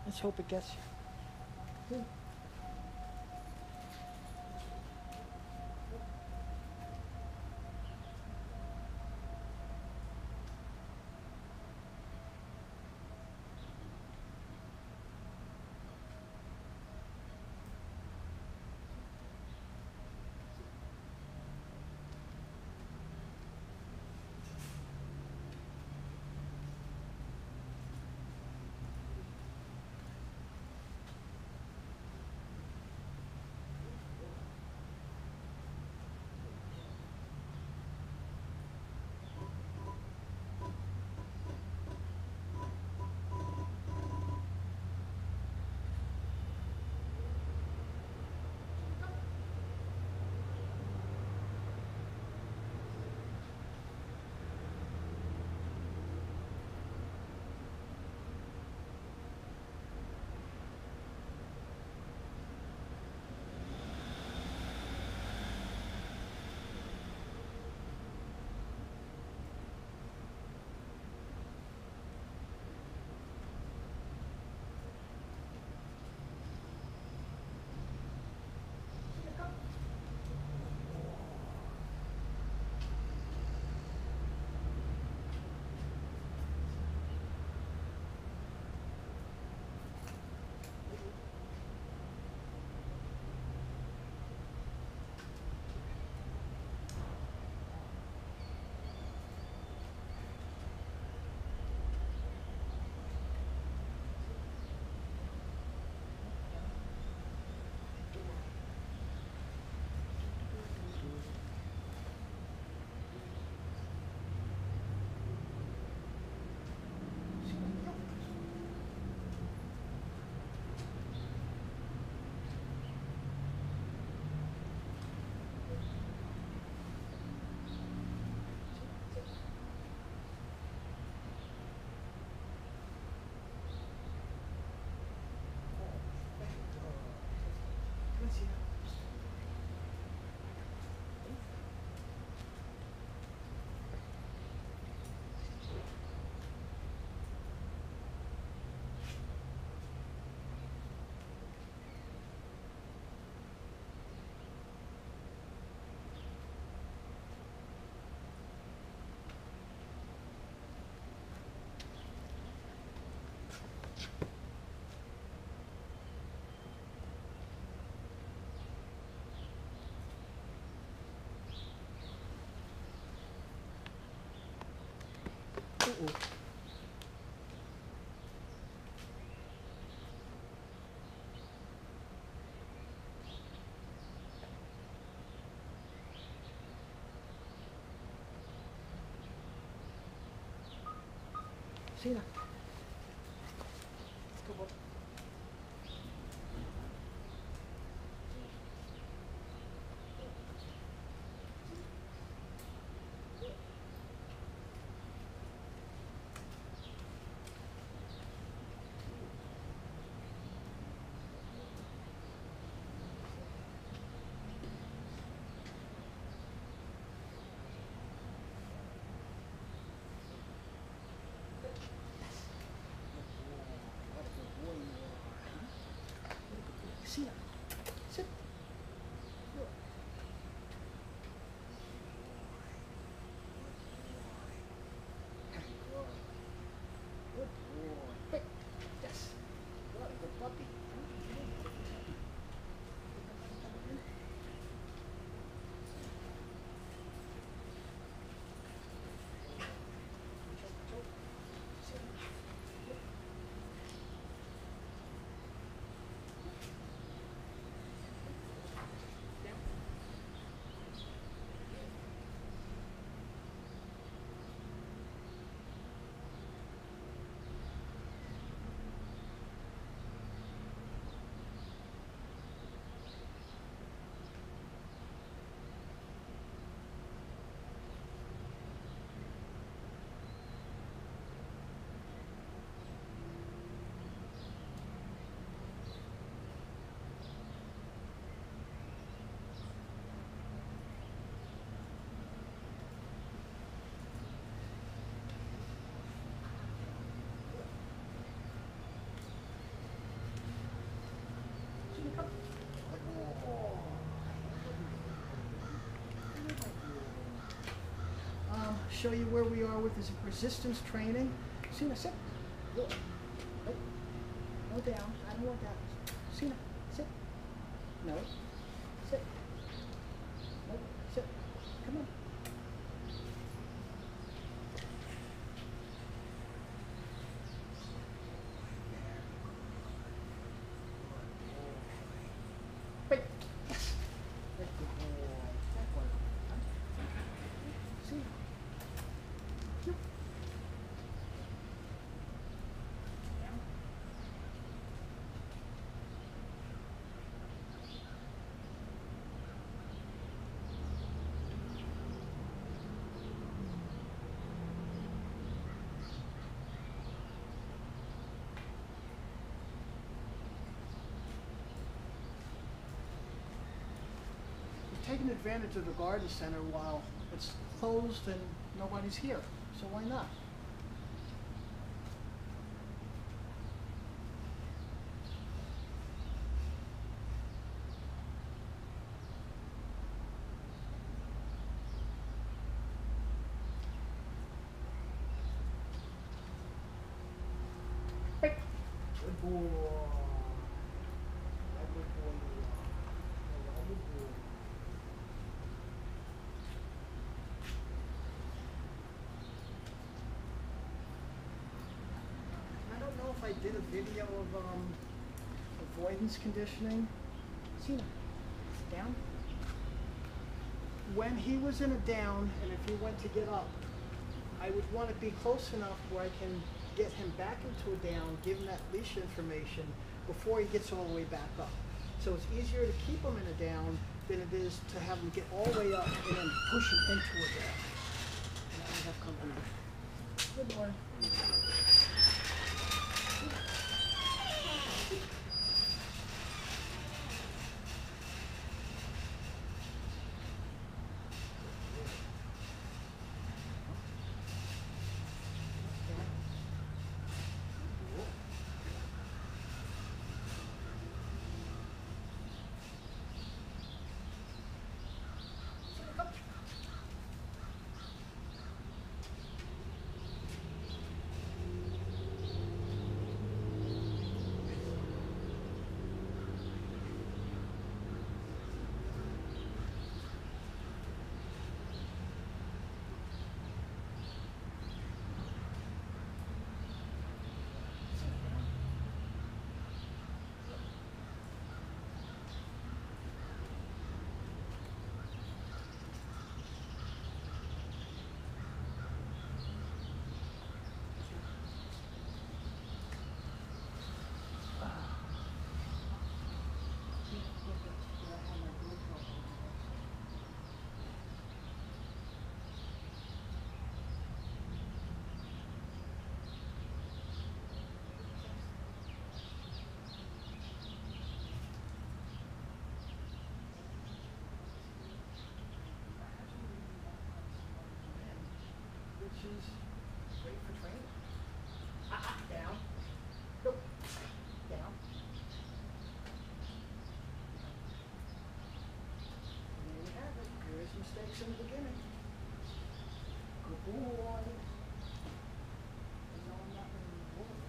Let's hope it gets you. Uh-oh. Cena. Let's go, bud. What a good boy. show you where we are with this resistance training. Cena, sit. Good. Right. No down. I don't want that. Cena, sit. No. Sit. No. Sit. Come on. Wait. Yes. That's good boy. That one. Cena. Yep. Down. We're taking advantage of the garden center while it's closed and nobody's here. So why not? Hey. Good boy. That good boy you are. That good boy. I don't know if I did a video of avoidance conditioning. Cena, down. When he was in a down, and if he went to get up, I would want to be close enough where I can get him back into a down, give him that leash information before he gets all the way back up. So it's easier to keep him in a down than it is to have him get all the way up and then push him into a down. Now we have company. Good boy. Which is great for training. Down. Go. Down. And there you have it. There's mistakes in the beginning. Good boy. No, I'm not going to move forward.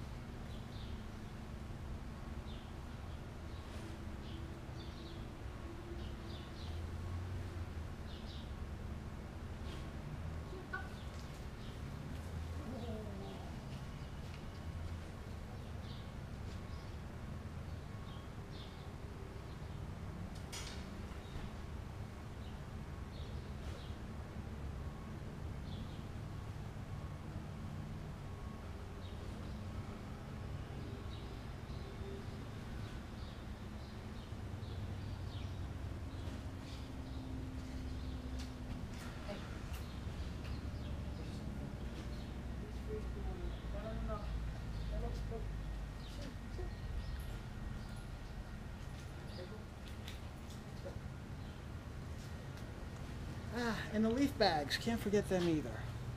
And the leaf bags, can't forget them either.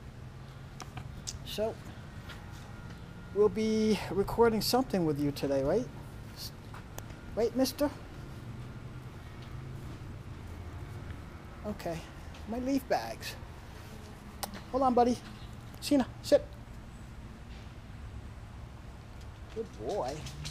So, we'll be recording something with you today, right? Right, mister? Okay, my leaf bags. Hold on, buddy. Cena, sit. Good boy.